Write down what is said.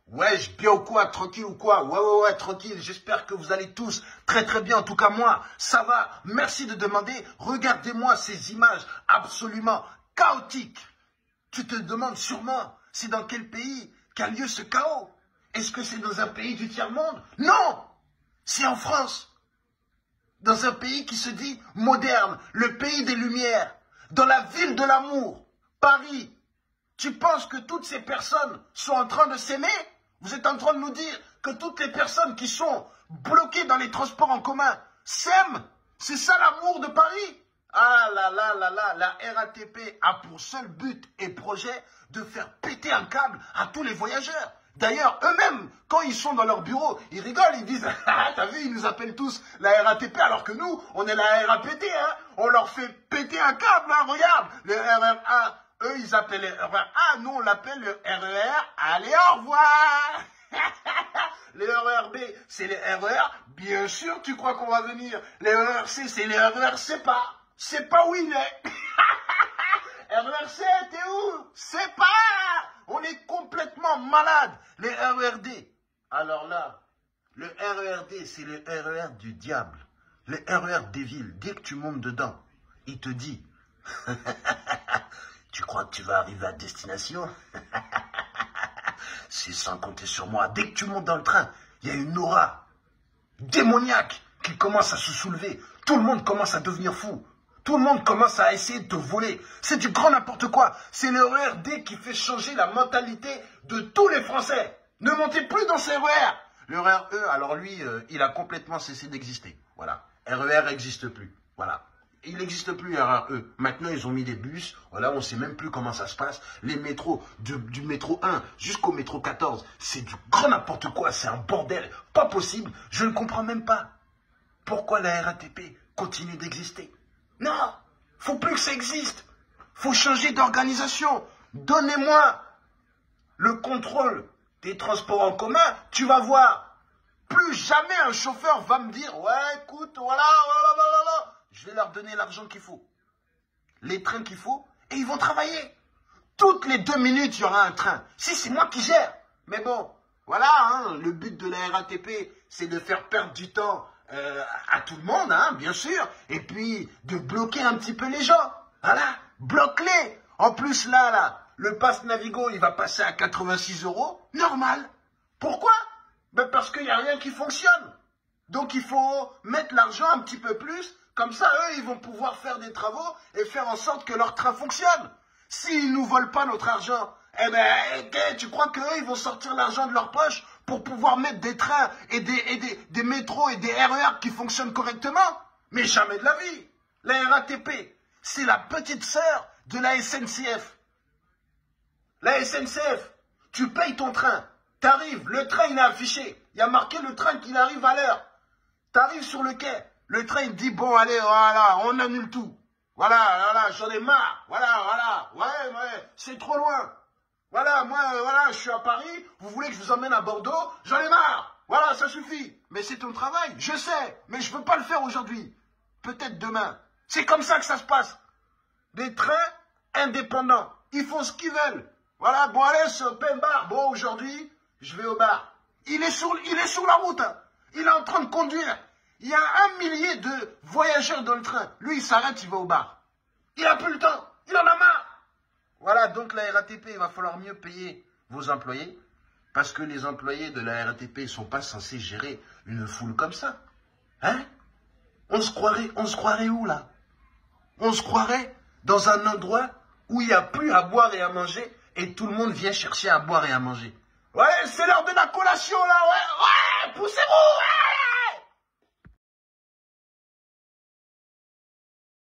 Wesh, bien ou quoi? Tranquille ou quoi? Ouais, tranquille. J'espère que vous allez tous très très bien. En tout cas, moi, ça va. Merci de demander. Regardez-moi ces images absolument chaotiques. Tu te demandes sûrement, c'est dans quel pays qu'a lieu ce chaos? Est-ce que c'est dans un pays du tiers-monde? Non! C'est en France. Dans un pays qui se dit moderne, le pays des Lumières, dans la ville de l'amour, Paris. Tu penses que toutes ces personnes sont en train de s'aimer? Vous êtes en train de nous dire que toutes les personnes qui sont bloquées dans les transports en commun s'aiment? C'est ça l'amour de Paris? Ah là là là là, la RATP a pour seul but et projet de faire péter un câble à tous les voyageurs. D'ailleurs, eux-mêmes, quand ils sont dans leur bureau, ils rigolent, ils disent « Ah, t'as vu, ils nous appellent tous la RATP, alors que nous, on est la RAPT, hein. On leur fait péter un câble, hein, regarde, le RER1. Eux, ils appellent le RER A, nous, on l'appelle le RER. Allez, au revoir. Le RERB, c'est le RER. Bien sûr, tu crois qu'on va venir. Le RERC, c'est le RER, c'est pas. C'est pas où il est. RERC, t'es où? C'est pas. On est complètement malade. Le RERD. Alors là, le RERD, c'est le RER du diable. Le RER des villes. Dès que tu montes dedans, il te dit... Tu crois que tu vas arriver à destination? C'est sans compter sur moi. Dès que tu montes dans le train, il y a une aura démoniaque qui commence à se soulever. Tout le monde commence à devenir fou. Tout le monde commence à essayer de te voler. C'est du grand n'importe quoi. C'est le RERD qui fait changer la mentalité de tous les Français. Ne montez plus dans ces RER. Le RERE, alors lui, il a complètement cessé d'exister. Voilà. RER n'existe plus. Voilà. Il n'existe plus RERE. Maintenant, ils ont mis des bus. Voilà, on ne sait même plus comment ça se passe. Les métros, du métro 1 jusqu'au métro 14, c'est du grand n'importe quoi. C'est un bordel. Pas possible. Je ne comprends même pas. Pourquoi la RATP continue d'exister? Non, faut plus que ça existe. Faut changer d'organisation. Donnez-moi le contrôle des transports en commun. Tu vas voir. Plus jamais un chauffeur va me dire, ouais, écoute, voilà. Je vais leur donner l'argent qu'il faut, les trains qu'il faut, et ils vont travailler. Toutes les 2 minutes, il y aura un train. Si, c'est moi qui gère. Mais bon, voilà, hein, le but de la RATP, c'est de faire perdre du temps à tout le monde, hein, bien sûr, et puis de bloquer un petit peu les gens. Voilà, bloque-les. En plus, là, le pass Navigo, il va passer à 86 €. Normal. Pourquoi? Ben parce qu'il n'y a rien qui fonctionne. Donc, il faut mettre l'argent un petit peu plus. Comme ça, eux, ils vont pouvoir faire des travaux et faire en sorte que leur train fonctionne. S'ils ne nous volent pas notre argent, eh ben, tu crois qu'eux, ils vont sortir l'argent de leur poche pour pouvoir mettre des trains et des métros et des RER qui fonctionnent correctement? Mais jamais de la vie. La RATP, c'est la petite sœur de la SNCF. La SNCF, tu payes ton train, t'arrives, le train, il est affiché. Il y a marqué le train qu'il arrive à l'heure. T'arrives sur le quai. Le train, il dit, bon, allez, voilà, on annule tout. Voilà, j'en ai marre. Voilà. Ouais, c'est trop loin. Voilà, moi, je suis à Paris. Vous voulez que je vous emmène à Bordeaux? J'en ai marre. Voilà, ça suffit. Mais c'est ton travail, je sais. Mais je ne veux pas le faire aujourd'hui. Peut-être demain. C'est comme ça que ça se passe. Des trains indépendants. Ils font ce qu'ils veulent. Voilà, bon, allez, ce open bar. Bon, aujourd'hui, je vais au bar. Il est sur la route. Hein. Il est en train de conduire. Il y a 1 millier de voyageurs dans le train. Lui, il s'arrête, il va au bar. Il n'a plus le temps. Il en a marre. Voilà, donc la RATP, il va falloir mieux payer vos employés. Parce que les employés de la RATP ne sont pas censés gérer une foule comme ça. Hein? On se croirait où, là? On se croirait dans un endroit où il n'y a plus à boire et à manger et tout le monde vient chercher à boire et à manger. Ouais, c'est l'heure de la collation, là. Ouais, poussez-vous, ouais.